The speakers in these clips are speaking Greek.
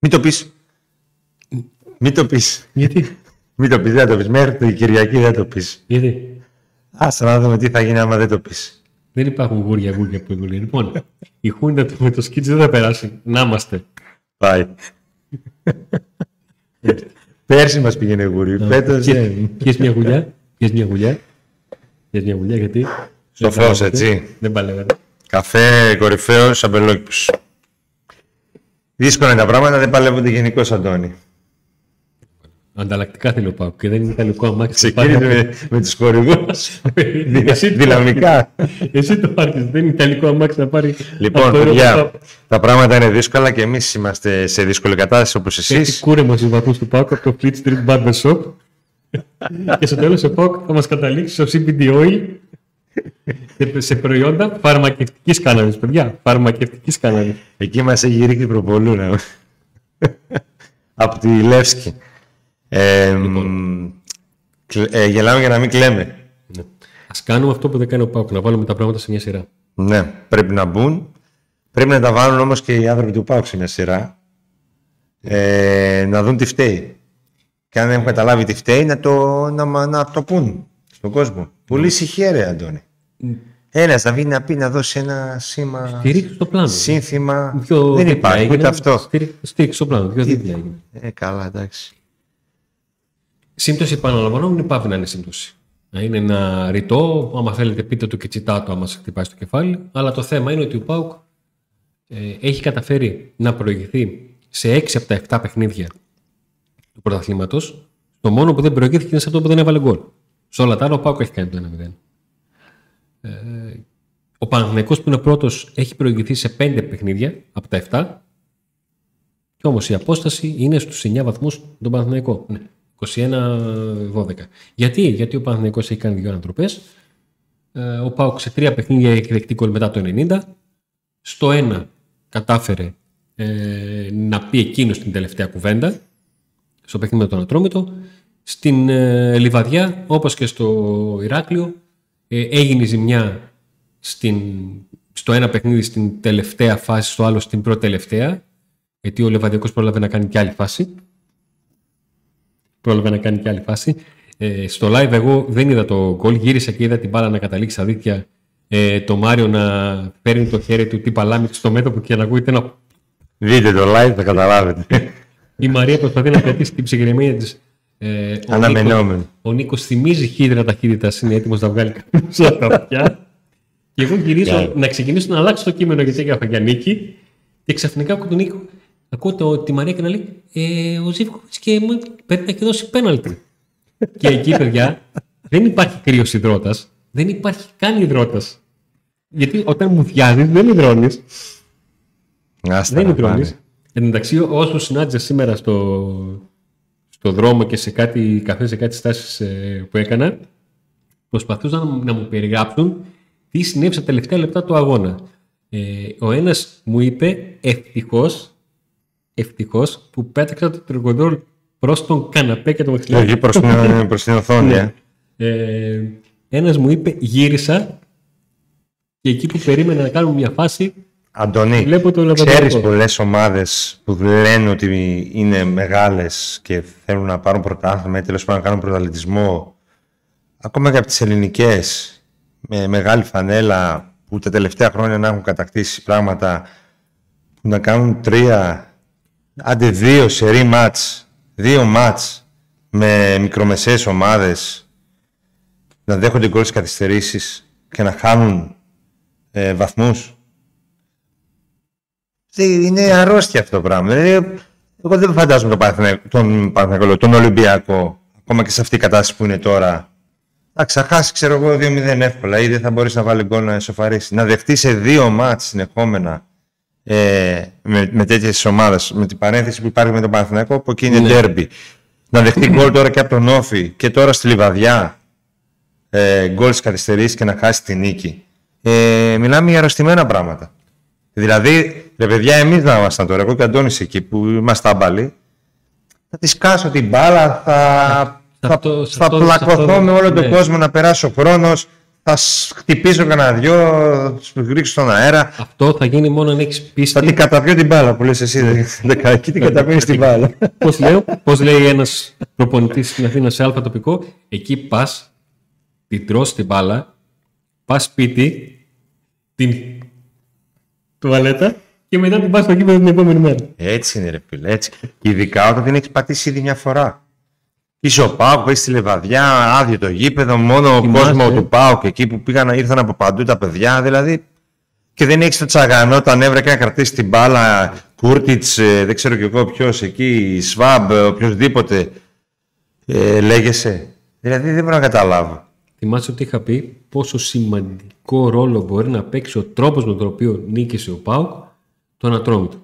Μην το πεις. Μην το πεις. Γιατί? Μην το πεις, δεν το πεις. Μέχρι την Κυριακή δεν το πεις. Γιατί? Άστα να δούμε τι θα γίνει άμα δεν το πεις. Δεν υπάρχουν γούρια που έχουν. Λοιπόν, η Χούντα με το σκίτς δεν θα περάσει. Να είμαστε. Πάει. Πέρσι μας πήγαινε γούρι. Φέτος δεν. Πιες μια γουλιά. Πιες μια γουλιά γιατί. Στο φως, έτσι. Δεν παλεύεται. Καφέ κορυφαίος, αμπελόκηπους. Δύσκολα είναι τα πράγματα, δεν παλεύονται γενικώς, Αντώνη. Ανταλλακτικά θέλει ο ΠΑΟΚ και δεν είναι ιταλικό αμάξι. Ξεκίνησε με τους χορηγούς. Δυναμικά. Εσύ το πάρεις, δεν είναι ιταλικό αμάξι να πάρει. Λοιπόν, παιδιά, τα πράγματα είναι δύσκολα και εμείς είμαστε σε δύσκολη κατάσταση όπως εσείς. Έχει κούρεμα στους βαθμούς του ΠΑΟΚ από το Fleet Street Barber Shop. Και στο τέλος ο ΠΑΟΚ θα μας καταλήξει στο CBD Oil σε προϊόντα φαρμακευτικής κάναβης, παιδιά. Φαρμακευτικής κάναβης. Εκεί μας έχει ρίξει προπολούνα. Από τη Λεύσκη. Γελάμε για να μην κλαίμε. Ναι. Ας κάνουμε αυτό που δεν κάνει ο ΠΑΟΚ, να βάλουμε τα πράγματα σε μια σειρά. Ναι, πρέπει να μπουν. Πρέπει να τα βάλουν όμως και οι άνθρωποι του ΠΑΟΚ σε μια σειρά. Να δουν τι φταίει. Και αν δεν έχουν καταλάβει τι φταίει, να το πούν στον κόσμο. Πολύ ησυχία, ρε Αντώνη. Ένας να βγει να πει, να δώσει ένα σήμα. Στηρίξει το πλάνο. Σύνθημα. Δεν υπάρχει ούτε αυτό. Στηρίξει το πλάνο. Ποιο δίπλα έγινε. Καλά, εντάξει. Σύμπτωση, επαναλαμβανόμουν, είναι πάβει να είναι σύμπτωση. Να είναι ένα ρητό, άμα θέλετε πείτε το και τσιτάτο, άμα σε χτυπάει στο κεφάλι. Αλλά το θέμα είναι ότι ο ΠΑΟΚ έχει καταφέρει να προηγηθεί σε 6 από τα 7 παιχνίδια του πρωταθλήματος. Το μόνο που δεν προηγήθηκε είναι σε αυτό που δεν έβαλε γκολ. Σε όλα τα άλλα ο ΠΑΟΚ έχει κάνει το 1-0. Ο Παναθηναϊκός που είναι πρώτος έχει προηγηθεί σε 5 παιχνίδια από τα 7. Και όμως η απόσταση είναι στους 9 βαθμούς τον Παναθηναϊκό. Ναι. 21-12. Γιατί ο Παναθηναϊκός έχει κάνει 2 ανατροπές. Ο ΠΑΟΚ σε 3 παιχνίδια έχει δεχτεί γκολ μετά το 90. Στο 1 κατάφερε να πει εκείνο την τελευταία κουβέντα στο παιχνίδι με τον Ατρόμητο. Στην Λιβαδιά, όπως και στο Ηράκλειο, έγινε ζημιά στο ένα παιχνίδι στην τελευταία φάση, στο άλλο στην πρώτη τελευταία, γιατί ο Λιβαδιακός πρόλαβε να κάνει και άλλη φάση. Στο live εγώ δεν είδα το γκολ, γύρισα και είδα την μπάλα να καταλήξει στα δίκτυα, το Μάριο να παίρνει το χέρι του τι παλάμη στο μέτωπο και να ακούγεται ένα... Δείτε το live, θα καταλάβετε. Η Μαρία προσπαθεί να κρατήσει την ψυχραιμία της. Αναμενόμενο. Ο Νίκος θυμίζει χύδρα ταχύτητας, είναι έτοιμος να βγάλει κάποιος από τα αυτιά. Και εγώ γυρίζω να ξεκινήσω να αλλάξω το κείμενο γιατί έγραφα για Νίκη. Και ξαφνικά ακούω τον Νίκο. Ακούω τη Μαρία και να λέει ο Ζίβκοβιτς και μου πρέπει να έχει δώσει πέναλτι. Και εκεί, παιδιά, δεν υπάρχει κρύος υδρότας. Δεν υπάρχει καν υδρότας. Γιατί όταν μου θιάζεις δεν υδρώνεις. Δεν υδρώνεις. Εν μεταξύ, όσους συνάντησα σήμερα στο δρόμο και σε κάτι καφέ, σε κάτι στάσεις που έκανα, προσπαθούσαν να μου περιγράψουν τι συνέβη στα τελευταία λεπτά του αγώνα. Ο ένας μου είπε ευτυχώς που πέταξα το τρικοντρόλ προς τον καναπέ και το μαξιλάρι. Όχι, προς την οθόνη. Ένας μου είπε γύρισα και εκεί που περίμενα να κάνουμε μια φάση, Αντωνή, ξέρεις πολλές ομάδες που λένε ότι είναι μεγάλες και θέλουν να πάρουν πρωτάθλημα ή τέλος πάντων να κάνουν πρωταθλητισμό, ακόμα και από τις ελληνικές, με μεγάλη φανέλα που τα τελευταία χρόνια να έχουν κατακτήσει πράγματα, που να κάνουν 3, άντε 2 σερί μάτς, 2 μάτς με μικρομεσαίες ομάδες, να δέχονται γκολ στις καθυστερήσεις και να χάνουν βαθμούς. Είναι αρρώστια αυτό το πράγμα. Εγώ δεν φαντάζομαι τον Ολυμπιακό, ακόμα και σε αυτή η κατάσταση που είναι τώρα. Θα ξαχάσει, ξέρω εγώ, 2-0 εύκολα ή δεν θα μπορείς να βάλει γκολ να εσωφαρίσει. Να δεχτεί σε 2 μάτς συνεχόμενα με τέτοιες ομάδες, με την παρένθεση που υπάρχει με τον Παναθηναϊκό, που εκεί είναι ντέρμπι. Να δεχτεί γκολ τώρα και από τον Όφη και τώρα στη Λιβαδιά, γκολ στις καθυστερήσεις και να χάσει τη νίκη. Μιλάμε για αρρωστημένα πράγματα. Δηλαδή, ρε παιδιά, εμείς να ήμασταν τώρα, εγώ και ο Αντώνης εκεί που είμαστε άμπαλοι, θα τη σκάσω την μπάλα, θα πλακωθώ με όλο τον κόσμο, να περάσει ο χρόνος, θα χτυπήσω κανένα δυο, θα του ρίξω στον αέρα. Αυτό θα γίνει μόνο αν έχεις πίστη. Θα την καταπιώ την μπάλα που λες εσύ. Εκεί την καταπιώνεις την μπάλα. Πώς λέει ένας προπονητής στην Αθήνα σε αλφα τοπικό, εκεί πας, την τρως την μπάλα, πας σπίτι, την τουαλέτα και μετά την πας στο γήπεδο την επόμενη μέρα. Έτσι είναι, ρε φίλε. Έτσι. Ειδικά όταν την έχεις πατήσει ήδη μια φορά. Είσαι ο ΠΑΟΚ, έχεις τη Λεβαδιά, άδειο το γήπεδο, μόνο ο κόσμο του ΠΑΟΚ εκεί που ήρθαν από παντού τα παιδιά, δηλαδή. Και δεν έχεις το τσαγανό, τα νεύρα και να κρατήσεις την μπάλα, Κούρτιτς, δεν ξέρω κι εγώ ποιος εκεί, Σβάμπ, οποιοδήποτε λέγεσαι. Δηλαδή δεν μπορώ να καταλάβω. Θυμάσαι ότι είχα πει πόσο σημαντικό ρόλο μπορεί να παίξει ο τρόπος με τον οποίο νίκησε ο ΠΑΟΚ τον Ατρόμητο.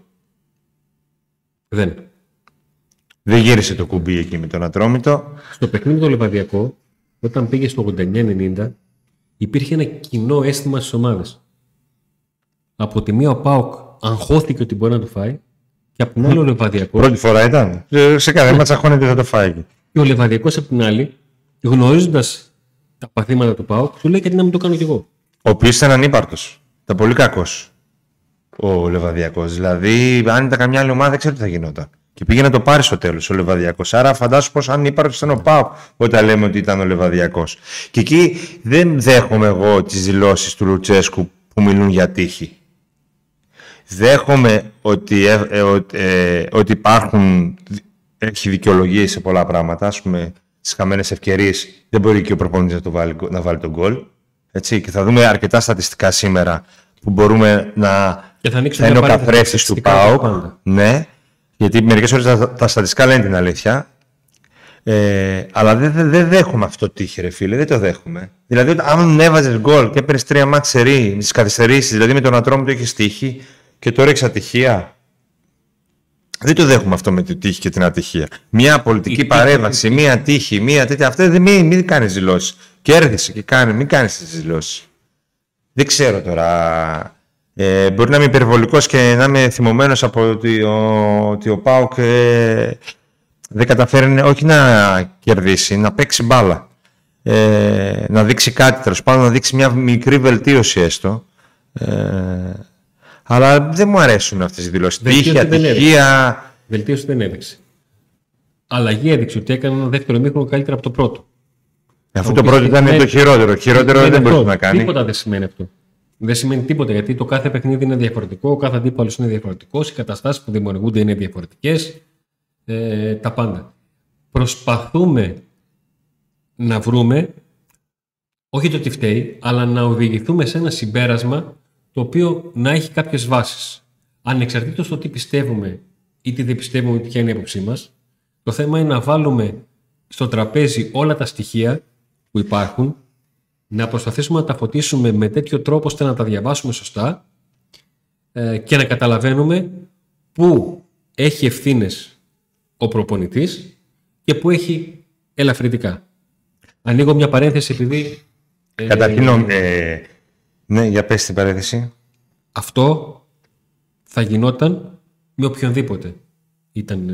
Δεν γύρισε το κουμπί εκεί με τον Ατρόμητο. Στο παιχνίδι το Λεβαδιακό, όταν πήγε στο 89-90, υπήρχε ένα κοινό αίσθημα στις ομάδες. Από τη μία ο ΠΑΟΚ αγχώθηκε ότι μπορεί να το φάει και από την άλλη ο Λεβαδιακός. Πρώτη φορά ήταν. Σε κάθε μάτσα αγχώνεται ότι θα το φάει. Και ο Λεβαδιακός από την άλλη, γνωρίζοντας τα παθήματα του ΠΑΟΚ, του λέει γιατί να μην το κάνω κι εγώ. Ο οποίος ήταν ανύπαρτος. Ήταν πολύ κακός ο Λεβαδιακός. Δηλαδή, αν ήταν καμιά άλλη ομάδα, δεν ξέρω τι θα γινόταν. Και πήγε να το πάρει στο τέλος ο Λεβαδιακός. Άρα, φαντάσου πως ανύπαρτος ήταν ο ΠΑΟΚ όταν λέμε ότι ήταν ο Λεβαδιακός. Και εκεί δεν δέχομαι εγώ τις δηλώσεις του Λουτσέσκου που μιλούν για τύχη. Δέχομαι ότι υπάρχουν, έχει δικαιολογίες σε πολλά πράγματα, ας πούμε, στις χαμένες ευκαιρίες δεν μπορεί και ο προπονητής να βάλει τον γκολ. Έτσι, και θα δούμε αρκετά στατιστικά σήμερα που μπορούμε να. Και θα είναι ο καθρέφτης του ΠΑΟΚ. Ναι, γιατί μερικές φορές τα στατιστικά λένε την αλήθεια. Αλλά δεν δέχομαι αυτό το τύχη, ρε φίλε, δεν το δέχομαι. Δηλαδή, αν έβαζες γκολ και έπαιρνες 3 μάτς σερί, με τις καθυστερήσεις, δηλαδή με τον Ατρόμητο έχεις τύχη και τώρα έχεις ατυχία. Δεν το δέχομαι αυτό με τη τύχη και την ατυχία. Μια πολιτική παρέμβαση, μια τύχη, μια τέτοια. Αυτό μην κάνεις δηλώσεις. Κέρδισε και μην κάνεις τις δηλώσεις. Δεν ξέρω τώρα. Μπορεί να είμαι υπερβολικός και να είμαι θυμωμένος από ότι ο ΠΑΟΚ δεν καταφέρει όχι να κερδίσει, να παίξει μπάλα. Να δείξει κάτι, τέλος πάντων, να δείξει μια μικρή βελτίωση έστω. Αλλά δεν μου αρέσουν αυτές οι δηλώσεις. Τύχη, ατυχία. Βελτίωση δεν έδειξε. Αλλαγή έδειξε ότι έκανε ένα δεύτερο ημίχρονο καλύτερα από το πρώτο. Αφού το πρώτο ήταν το χειρότερο. Χειρότερο δεν μπορεί να κάνει. Τίποτα δεν σημαίνει αυτό. Δεν σημαίνει τίποτα γιατί το κάθε παιχνίδι είναι διαφορετικό, ο κάθε αντίπαλος είναι διαφορετικός, οι καταστάσεις που δημιουργούνται είναι διαφορετικές. Τα πάντα. Προσπαθούμε να βρούμε, όχι το τι φταίει, αλλά να οδηγηθούμε σε ένα συμπέρασμα το οποίο να έχει κάποιες βάσεις. Ανεξαρτήτως το τι πιστεύουμε ή τι δεν πιστεύουμε, ποια είναι η άποψή μας, το θέμα είναι να βάλουμε στο τραπέζι όλα τα στοιχεία που υπάρχουν, να προσπαθήσουμε να τα φωτίσουμε με τέτοιο τρόπο ώστε να τα διαβάσουμε σωστά και να καταλαβαίνουμε πού έχει ευθύνες ο προπονητής και πού έχει ελαφρυντικά. Ανοίγω μια παρένθεση επειδή... Καταρχήν, ναι, για πες την παρένθεση. Αυτό θα γινόταν με οποιονδήποτε ήταν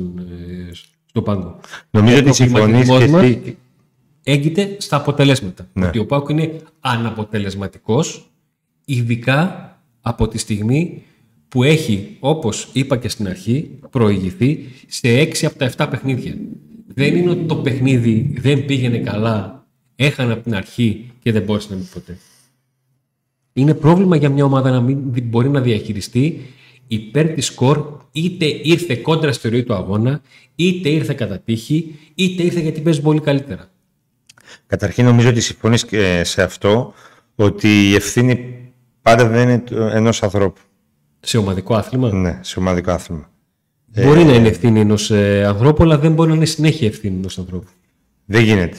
στον πάγκο. Νομίζω ότι συμφωνείς και εσύ... Έγκυται στα αποτελέσματα. Ναι. Ότι ο ΠΑΟΚ είναι αναποτελεσματικός, ειδικά από τη στιγμή που έχει, όπως είπα και στην αρχή, προηγηθεί σε 6 από τα 7 παιχνίδια. Δεν είναι ότι το παιχνίδι δεν πήγαινε καλά, έχανε από την αρχή και δεν μπόρεσε να μην ποτέ. Είναι πρόβλημα για μια ομάδα να μην μπορεί να διαχειριστεί υπέρ της σκορ, είτε ήρθε κόντρα στη ροή του αγώνα, είτε ήρθε κατά τύχη, είτε ήρθε γιατί παίζει πολύ καλύτερα. Καταρχήν νομίζω ότι συμφωνείς και σε αυτό, ότι η ευθύνη πάντα δεν είναι ενός ανθρώπου. Σε ομαδικό άθλημα. Ναι, σε ομαδικό άθλημα. Μπορεί να είναι ευθύνη ενός ανθρώπου, αλλά δεν μπορεί να είναι συνέχεια ευθύνη ενός ανθρώπου. Δεν γίνεται.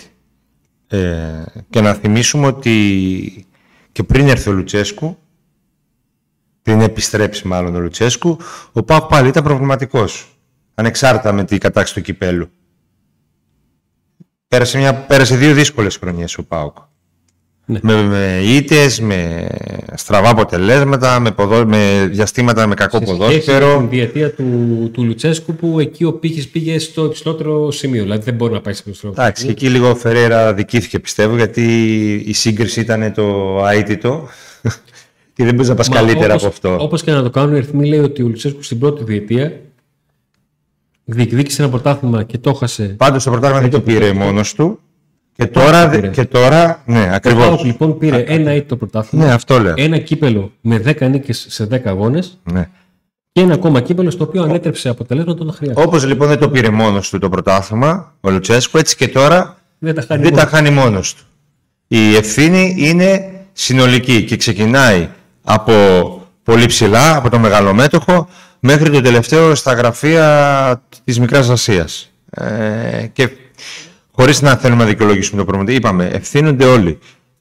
Και να θυμίσουμε ότι και πριν έρθει ο Λουτσέσκου, πριν επιστρέψει μάλλον ο Λουτσέσκου, ο ΠΑΟΚ πάλι ήταν προβληματικός. Ανεξάρτητα με την κατάξυση του κυπέλου. Πέρασε 2 δύσκολες χρονιές ο ΠΑΟΚ. Ναι. Με ήττες, με στραβά αποτελέσματα, με διαστήματα με κακό ποδόσφαιρο. Με την διετία του Λουτσέσκου, που εκεί ο πύχης πήγε στο υψηλότερο σημείο. Δηλαδή δεν μπορεί να πάει σε υψηλότερο σημείο. Εντάξει, και εκεί λίγο ο Φερέιρα δικήθηκε, πιστεύω, γιατί η σύγκριση ήταν το αίτητο. Και δεν μπορεί να πα καλύτερα από αυτό. Όπως και να το κάνουν, η αριθμή λέει ότι ο Λουτσέσκου στην πρώτη διετία διεκδίκησε ένα πρωτάθλημα και το έχασε. Πάντως το πρωτάθλημα δεν το πήρε μόνος του. Και τώρα, ναι, ακριβώς. Ο Πάοκ λοιπόν πήρε ένα ήττο πρωτάθλημα, ναι, αυτό λέω. Ένα κύπελο με 10 νίκες σε 10 αγώνες, ναι, και ένα ακόμα κύπελο στο οποίο ανέτρεψε αποτελέσματα όταν χρειάζεται. Όπως λοιπόν δεν το πήρε μόνος του το πρωτάθλημα, ο Λουτσέσκου, έτσι και τώρα δεν τα χάνει μόνος του. Η ευθύνη είναι συνολική και ξεκινάει από πολύ ψηλά, από το μεγαλομέτωχο, μέχρι το τελευταίο στα γραφεία της Μικράς Ασίας. Και χωρίς να θέλουμε να δικαιολογήσουμε το πρόβλημα, είπαμε, ευθύνονται όλοι.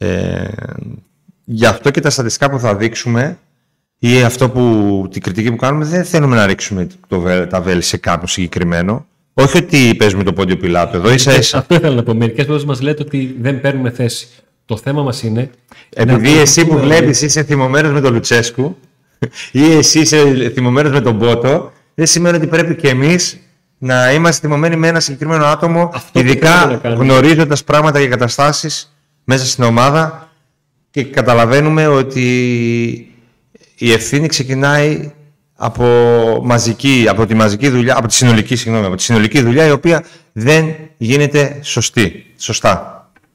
Γι' αυτό και τα στατιστικά που θα δείξουμε ή την κριτική που κάνουμε, δεν θέλουμε να ρίξουμε τα βέλη σε κάποιον συγκεκριμένο. Όχι ότι παίζουμε το πόντιο πιλάτο εδώ, ίσα-ίσα. Αυτό ήθελα να πω. Μερικές φορές μας λέτε ότι δεν παίρνουμε θέση. Το θέμα μας είναι. Επειδή εσύ που βλέπεις είσαι θυμωμένος με τον Λουτσέσκου ή εσύ είσαι θυμωμένος με τον Πότο, δεν σημαίνει ότι πρέπει και εμείς να είμαστε θυμωμένοι με ένα συγκεκριμένο άτομο, αυτό ειδικά γνωρίζοντας πράγματα και καταστάσεις μέσα στην ομάδα, και καταλαβαίνουμε ότι η ευθύνη ξεκινάει από τη μαζική δουλειά, από τη συνολική δουλειά, η οποία δεν γίνεται σωστά.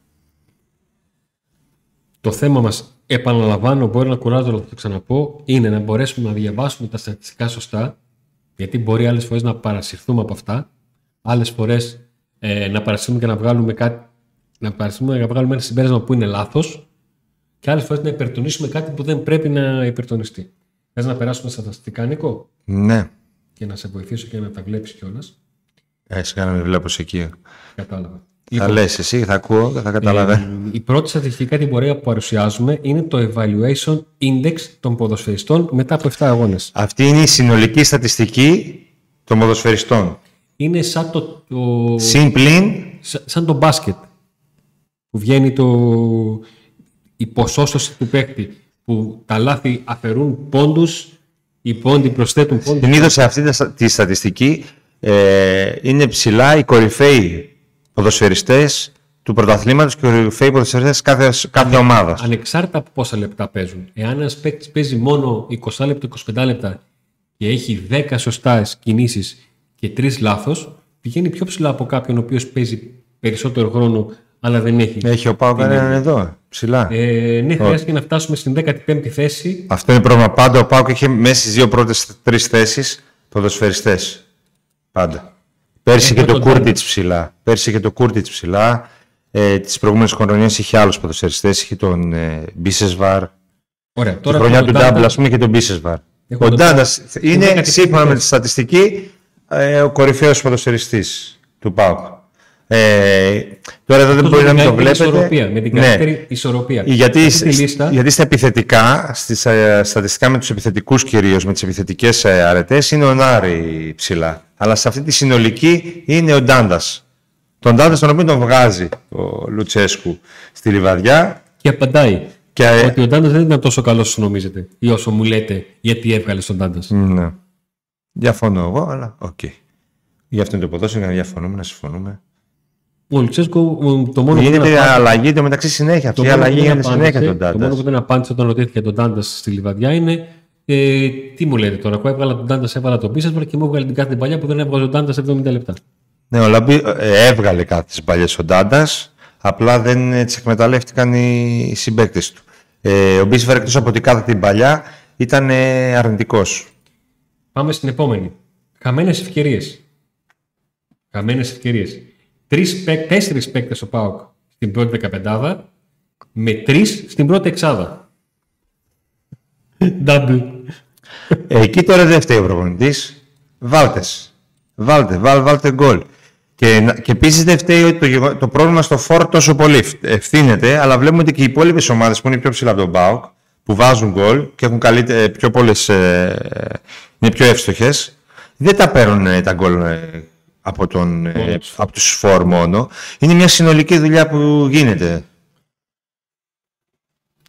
Το θέμα μας, επαναλαμβάνω, μπορεί να κουράζω, αλλά θα το ξαναπώ, είναι να μπορέσουμε να διαβάσουμε τα στατιστικά σωστά, γιατί μπορεί άλλες φορές να παρασυρθούμε από αυτά, άλλες φορές να παρασυρθούμε και να βγάλουμε ένα συμπέρασμα που είναι λάθος, και άλλες φορές να υπερτονίσουμε κάτι που δεν πρέπει να υπερτονιστεί. Θες να περάσουμε στα στατιστικά, Νίκο? Ναι. Και να σε βοηθήσω και να τα βλέπεις κιόλας. Σιγά να με βλέπω εκεί. Κατάλαβα. Θα λες εσύ, θα ακούω και θα καταλαβαίνω. Η πρώτη στατιστική κατηγορία που παρουσιάζουμε είναι το Evaluation Index των ποδοσφαιριστών μετά από 7 αγώνες. Αυτή είναι η συνολική στατιστική των ποδοσφαιριστών. Είναι σαν το Συμπλήν. Σαν το μπάσκετ. Που βγαίνει η ποσόστοση του παίκτη. Που τα λάθη αφαιρούν πόντους, οι πόντοι προσθέτουν πόντους. Συνήθως σε αυτή τη στατιστική είναι ψηλά οι κορυφαίοι ποδοσφαιριστές του πρωταθλήματος και οι κορυφαίοι ποδοσφαιριστές κάθε ομάδας. Ανεξάρτητα από πόσα λεπτά παίζουν. Εάν ένας παίκτης παίζει μόνο 20 λεπτά, 25 λεπτά και έχει 10 σωστές κινήσεις και 3 λάθος, πηγαίνει πιο ψηλά από κάποιον ο οποίος παίζει περισσότερο χρόνο, αλλά δεν έχει. Έχει ο Πάοκ έναν εδώ, ψηλά. Ναι, χρειάστηκε να φτάσουμε στην 15η θέση. Αυτό είναι πρόβλημα. Πάντα ο Πάοκ είχε μέσα στις 2 πρώτες 3 θέσεις ποδοσφαιριστές. Πάντα. Πέρσι και το Κούρτιτς ψηλά. Τις προηγούμενες χρονιές είχε άλλους ποδοσφαιριστές. Είχε τον Μπίσεσβαρ. Ωραία. Τη χρονιά του Ντάμπλα, ας πούμε, και τον Μπίσεσβαρ. Ο Ντάντας είναι, σύμφωνα με τη στατιστική, ο κορυφαίος ποδοσφαιριστής του ΠΑΟΚ. Τώρα εδώ δεν μπορεί να μην το βλέπετε. Με την καλύτερη ισορροπία. Γιατί στα επιθετικά, στατιστικά με τους επιθετικούς κυρίως, με τις επιθετικές αρετές, είναι ο Νάρη ψηλά. Αλλά σε αυτή τη συνολική είναι ο Ντάντας. Τον Ντάντας τον οποίο τον βγάζει ο Λουτσέσκου στη Λιβαδιά. Και απαντάει ότι ο Ντάντας δεν ήταν τόσο καλός όσο νομίζετε ή όσο μου λέτε γιατί έβγαλε τον Ντάντας. Ναι. Διαφωνώ εγώ, αλλά οκ. Γι' αυτό είναι το ποδόσφαιρο, να διαφωνούμε, να συμφωνούμε. Ο Λουτσέσκου το μόνο γίνεται αλλαγή το μεταξύ συνέχεια. Αυτή η αλλαγή γίνεται συνέχεια τον Ντάντας. Το μόνο που δεν απάντησε όταν ρωτήθηκε τον Ντάντας στη Λιβαδιά είναι τι μου λέτε τώρα. Εγώ έβγαλα τον Ντάντας, έβγαλα τον Μπίσεσβαρ και μου έβγαλε την κάθε παλιά που δεν έβγαζε ο Ντάντας 70 λεπτά. Ναι, έβγαλε κάθε τις παλιές ο Ντάντας, απλά δεν τις εκμεταλλεύτηκαν οι συμπαίκτες του. Ο Μπίσεσβαρ, εκτός από την κάθε την παλιά, ήταν αρνητικός. Πάμε στην επόμενη. Χαμένες ευκαιρίες. 4 παίκτες ο ΠΑΟΚ στην πρώτη 15, με 3 στην πρώτη εξάδα. Double. Εκεί τώρα δεν φταίει ο προπονητής. Βάλτε γκολ. Και επίσης δεν φταίει ότι το πρόβλημα στο φόρ τόσο πολύ ευθύνεται, αλλά βλέπουμε ότι και οι υπόλοιπες ομάδες που είναι πιο ψηλά από τον ΠΑΟΚ, που βάζουν γκολ και έχουν πιο πολλές, είναι πιο εύστοχες, δεν τα παίρνουν τα γκολ από τους φόρ μόνο. Είναι μια συνολική δουλειά που γίνεται.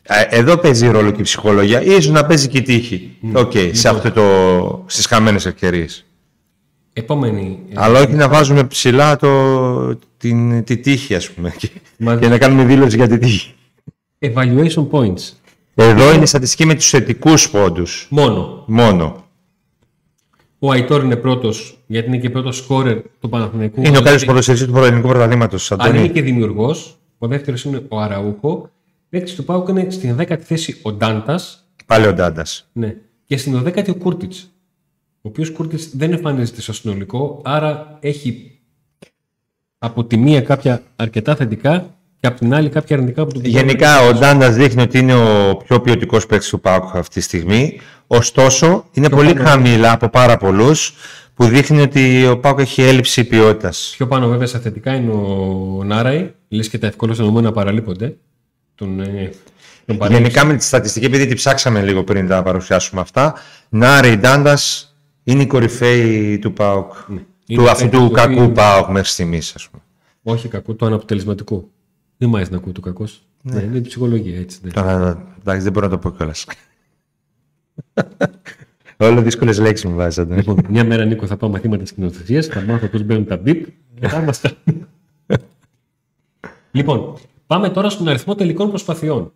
Εδώ παίζει ρόλο και η ψυχολογία, ίσως να παίζει και η τύχη. Στις χαμένες ευκαιρίες. Επόμενη. Αλλά όχι να βάζουμε ψηλά τη τύχη, ας πούμε, και να κάνουμε δήλωση για τη τύχη. Evaluation points. Εδώ είναι στατιστική με τους θετικούς πόντους. Μόνο. Ο Αϊτόρ είναι πρώτος, γιατί είναι και πρώτος σκόρερ του Παναθηναϊκού. Είναι ο καλύτερος ποδοσφαιριστής του ελληνικού πρωταθλήματος. Αν είναι και δημιουργός, ο δεύτερος είναι ο Αραούχο. Παίκτης του ΠΑΟΚ είναι στην 10η θέση ο Ντάντας. Πάλι ο Ντάντας. Ναι. Και στην 12η ο Κούρτιτς. Ο οποίος Κούρτιτς δεν εμφανίζεται στο συνολικό, άρα έχει από τη μία κάποια αρκετά θετικά και από την άλλη κάποια αρνητικά που του πηγαίνουν. Γενικά ο Ντάντας δείχνει ότι είναι ο πιο ποιοτικός παίκτης του ΠΑΟΚ αυτή τη στιγμή. Ωστόσο, είναι πολύ χαμηλά από πάρα πολλούς, που δείχνει ότι ο ΠΑΟΚ έχει έλλειψη ποιότητας. Πιο πάνω βέβαια στα θετικά είναι ο Νάραη, λες και τα ευκολότερα νομένα παραλείπονται. Γενικά με τη στατιστική, επειδή τη ψάξαμε λίγο πριν τα παρουσιάσουμε αυτά, Νάραη, Ντάντας είναι η κορυφαίοι του ΠΑΟΚ. Ναι. Αυτού του κακού ΠΑΟΚ μέχρι στιγμής, ας πούμε. Όχι κακού, το αναποτελεσματικού. Δεν μ' άρεσε να ακούω το κακός. Ναι, είναι η ψυχολογία, έτσι. Ναι. Εντάξει, δεν μπορώ να το πω κιόλας. Όλο δύσκολες λέξεις μου βάζατε. Λοιπόν, μια μέρα, Νίκο, θα πάω μαθήματα σκηνοθεσίας, θα μάθω πώς μπαίνουν τα μπιπ και θα είμαστε. Λοιπόν, πάμε τώρα στον αριθμό τελικών προσπαθειών.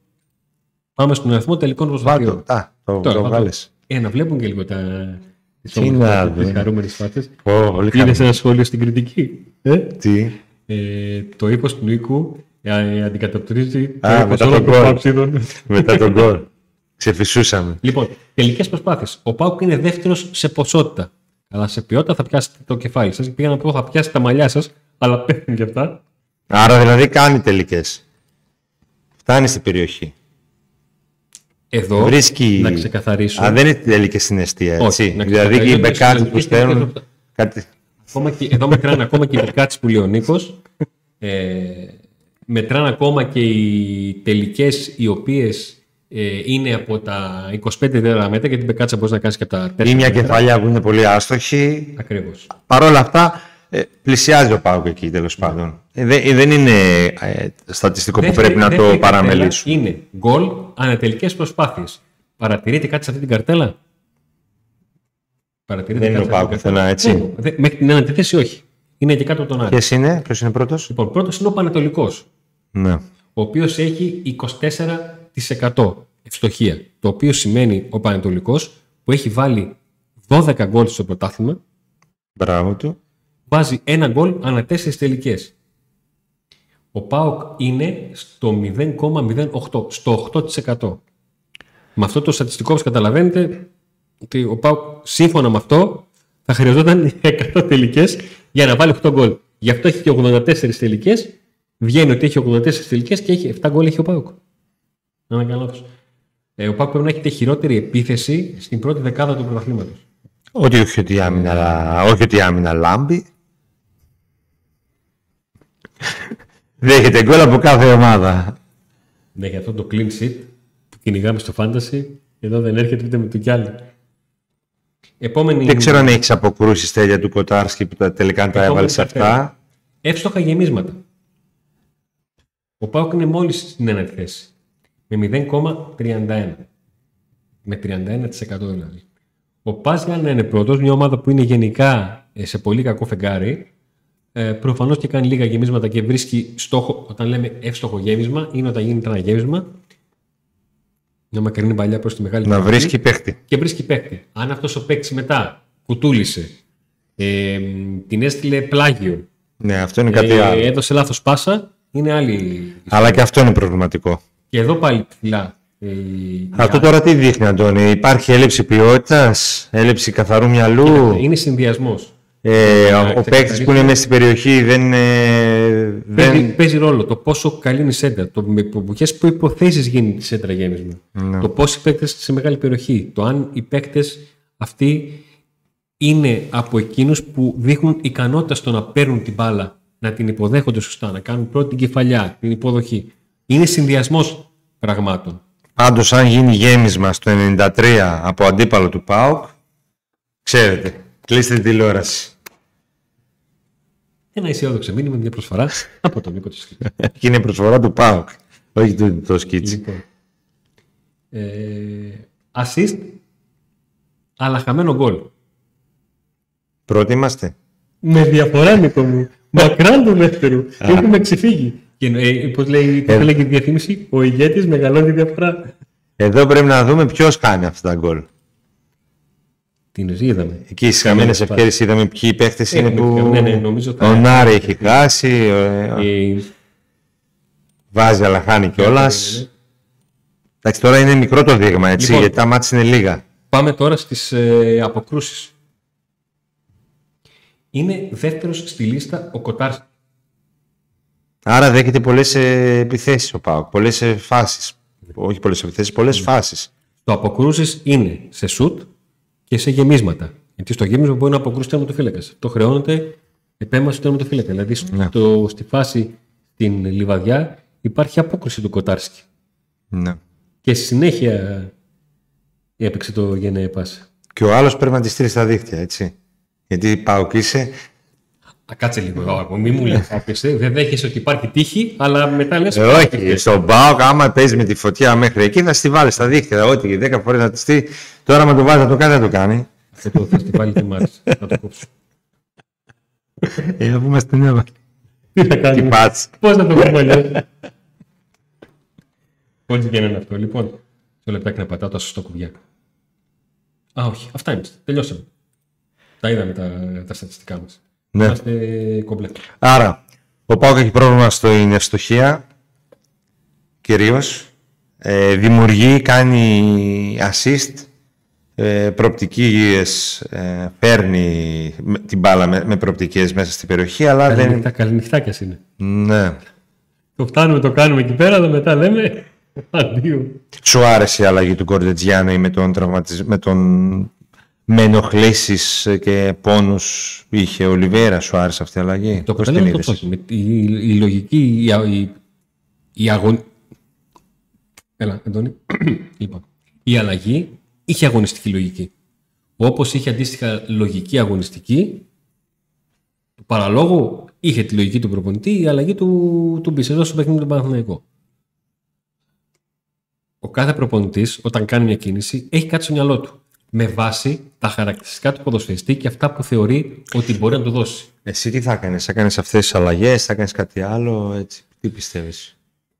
Το βγάλες. Να βλέπουν και λίγο τις χαρούμενες φάτσες. Είναι σε ένα σχόλιο στην κριτική. Τι? Το ύφος του Νίκου αντικατοπτρίζει μετά τον γκολ. Ξεφυσούσαμε. Λοιπόν, τελικές προσπάθειες. Ο ΠΑΟΚ είναι δεύτερος σε ποσότητα. Αλλά σε ποιότητα θα πιάσετε το κεφάλι σας. Πήγα να πω θα πιάσετε τα μαλλιά σας, αλλά πέφτουν και αυτά. Άρα δηλαδή κάνει τελικές. Φτάνει στην περιοχή. Εδώ βρίσκει... να ξεκαθαρίσω. Δεν είναι τελικές στην αιστεία, έτσι. Όχι, δηλαδή και οι μπεκάτες που στέλνουν. Εδώ μετράνε ακόμα και οι μπεκάτες που λέει ο Νίκος. Μετράνε ακόμα και οι τελικές οι οποίες είναι από τα 25 μέτρα, γιατί την μπεκάτσα μπορείς να κάνεις και από τα 4 μέτρα. Ή μια κεφαλιά που είναι πολύ άστοχη. Ακριβώς. Παρ' όλα αυτά πλησιάζει ο ΠΑΟΚ εκεί, τέλος πάντων. Δεν είναι στατιστικό που πρέπει να το παραμελήσουμε. Είναι γκολ ανατελικές προσπάθειες. Παρατηρείτε κάτι σε αυτή την καρτέλα? Δεν είναι ο ΠΑΟΚ πουθενά, έτσι. Μέχρι την ένατη θέση όχι. Είναι και κάτω από τον Άρη. Ποιος είναι πρώτος? Λοιπόν, πρώτος είναι ο Πανετολικός. Ναι. Ο οποίος έχει 24% ευστοχία. Το οποίο σημαίνει ο Πανετολικός που έχει βάλει 12 γκολ στο πρωτάθλημα. Μπράβο του. Βάζει ένα γκολ ανά 4 τελικές. Ο ΠΑΟΚ είναι στο 0,08, στο 8%. Με αυτό το στατιστικό, όπως καταλαβαίνετε, ότι ο ΠΑΟΚ σύμφωνα με αυτό θα χρειαζόταν 100 τελικές για να βάλει 8 γκολ. Γι' αυτό έχει και 84 τελικές. Βγαίνει ότι έχει 84 τελικές και έχει 7 γκολ έχει ο ΠΑΟΚ. Να κάνω λάθος. Ο ΠΑΟΚ πρέπει να έχει τη χειρότερη επίθεση στην πρώτη δεκάδα του πρωταθλήματος. Όχι ότι η άμυνα λάμπει. Δέχεται γκολ από κάθε ομάδα. Ναι, για αυτό το clean sheet που κυνηγάμε στο fantasy, εδώ δεν έρχεται ούτε με το κι άλλο. Δεν ξέρω αν έχεις αποκρούσει τέλεια του Κοτάρσκι που τελικά τα έβαλε σε αυτά. Εύστοχα γεμίσματα. Ο ΠΑΟΚ είναι μόλις στην ένατη θέση. Με 0,31. Με 31% δηλαδή. Ο ΠΑΣ για να είναι πρώτος, μια ομάδα που είναι γενικά σε πολύ κακό φεγγάρι, προφανώς και κάνει λίγα γεμίσματα και βρίσκει στόχο. Όταν λέμε εύστοχο γέμισμα, είναι όταν γίνεται ένα γέμισμα. Μια μακρινή παλιά προς τη μεγάλη. Να βρίσκει παίκτη. Και βρίσκει παίκτη. Αν αυτός ο παίκτης μετά κουτούλησε, την έστειλε πλάγιο. Ναι, αυτό είναι κάτι άλλο. Έδωσε λάθος πάσα, είναι άλλη. Αλλά και αυτό είναι προβληματικό. Και εδώ πάλι ψηλά. Αυτό τώρα τι δείχνει, Αντώνη? Υπάρχει έλλειψη ποιότητας, έλλειψη καθαρού μυαλού. Είναι συνδυασμός. Ο παίκτης που είναι μέσα στην περιοχή παίζει ρόλο το πόσο καλή είναι η σέντρα, το με ποιες προϋποθέσεις γίνει η σέντρα γέμισμα. Το πώς οι παίκτες σε μεγάλη περιοχή, το αν οι παίκτες αυτοί είναι από εκείνους που δείχνουν ικανότητα στο να παίρνουν την μπάλα, να την υποδέχονται σωστά, να κάνουν πρώτη την κεφαλιά, την υποδοχή. Είναι συνδυασμός πραγμάτων. Πάντως, αν γίνει γέμισμα στο 93 από αντίπαλο του ΠΑΟΚ, ξέρετε, κλείστε την τηλεόραση. Ένα αισιόδοξο μήνυμα, μια προσφορά από τον Νίκο του Σκίτσι. Και είναι προσφορά του ΠΑΟΚ, όχι το Σκίτσι. Λοιπόν, assist, αλλά χαμένο γκολ. Πρώτοι είμαστε. Με διαφορά, Νίκο μου. Μακράν του δεύτερου. Έχουμε ξεφύγει. Πώς λέει η διαφήμιση, ο ηγέτης μεγαλώνει τη διαφορά. Εδώ πρέπει να δούμε ποιος κάνει αυτά τα γκολ. Την είδαμε. Εκεί στις χαμένες ευκαιρίες είδαμε ποιοι παίχτες είναι που. Νομίζω ο Νάρη έχει χάσει. Βάζει αλλά χάνει κιόλας. Εντάξει, τώρα είναι μικρό το δείγμα, έτσι, Λοιπόν, γιατί τα μάτια είναι λίγα. Πάμε τώρα στις αποκρούσεις. Είναι δεύτερος στη λίστα ο Κοτάρσκι. Άρα δέχεται πολλές επιθέσεις ο ΠΑΟΚ, πολλές φάσεις. Όχι πολλές επιθέσεις, πολλές φάσεις. Το αποκρούσεις είναι σε σουτ και σε γεμίσματα. Γιατί στο γέμισμα μπορεί να αποκρούσει τερματοφύλακα. Το χρεώνεται επέμβαση του τερματοφύλακα. Δηλαδή στη φάση στην Λιβαδιά υπάρχει απόκρουση του Κοτάρσκι. Ναι. Και στη συνέχεια έπαιξε το γενναία πάσα. Και ο άλλος πρέπει να τη στείλει στα δίχτυα, έτσι. Γιατί ΠΑΟΚ είσαι. Κάτσε λίγο, μη μου λέει κάποιος. Δεν δέχεσαι ότι υπάρχει τύχη, αλλά μετά λες. Όχι, στον ΠΑΟΚ, άμα παίζει με τη φωτιά μέχρι εκεί, θα στη βάλει στα δίχτυα. Ό,τι 10 φορές να τη στείλει. Τώρα, άμα το βάζει να το κάνει, δεν το κάνει. Αυτό θα στη βάλει τη μάτια. Θα το κόψω. Να πούμε στην Εύα. Τι θα κάνουμε. Πώς θα το πούμε αλλιώς. Ό,τι και είναι αυτό. Λοιπόν, στο λεπτάκι να πατάω τα σωστό κουμπιά. Όχι, αυτά είμαστε. Τελειώσαμε. Τα είδαμε τα στατιστικά μας. Ναι. Είμαστε κομπλέ. Άρα, ο ΠΑΟΚ έχει πρόβλημα στην ευστοχία, κυρίως. Δημιουργεί, κάνει assist, προοπτικές, παίρνει την μπάλα με προοπτικές μέσα στην περιοχή, αλλά Καληνυχτάκιας είναι. Ναι. Το φτάνουμε, το κάνουμε εκεί πέρα, αλλά μετά λέμε αντίο. Σου άρεσε η αλλαγή του Κορτετζιάννη με τον με ενοχλήσεις και πόνους είχε ο Ολιβέρα, σου άρεσε αυτή η αλλαγή? Το αποτέλεσμα το όχι. Η λογική, η αγωνία. Έλα, Αντώνη. Λοιπόν, η αλλαγή είχε αγωνιστική λογική. Όπως είχε αντίστοιχα λογική αγωνιστική, του παραλόγου είχε τη λογική του προπονητή η αλλαγή του Μπισεζό στο παιχνίδι του Παναθηναϊκού. Ο κάθε προπονητής, όταν κάνει μια κίνηση, έχει κάτι στο μυαλό του. Με βάση τα χαρακτηριστικά του ποδοσφαιριστή και αυτά που θεωρεί ότι μπορεί να του δώσει. Εσύ τι θα έκανες? Θα έκανες αυτές τις αλλαγές, θα έκανες κάτι άλλο, έτσι? Τι πιστεύεις?